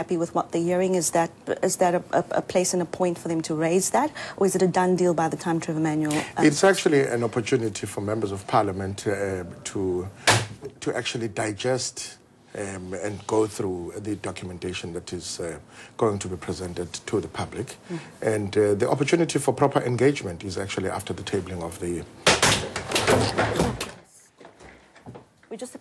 happy with what they're hearing? Is that a place and a point for them to raise that, or is it a done deal by the time Trevor Manuel? It's actually an opportunity for members of Parliament to actually digest and go through the documentation that is going to be presented to the public. And the opportunity for proper engagement is actually after the tabling of the...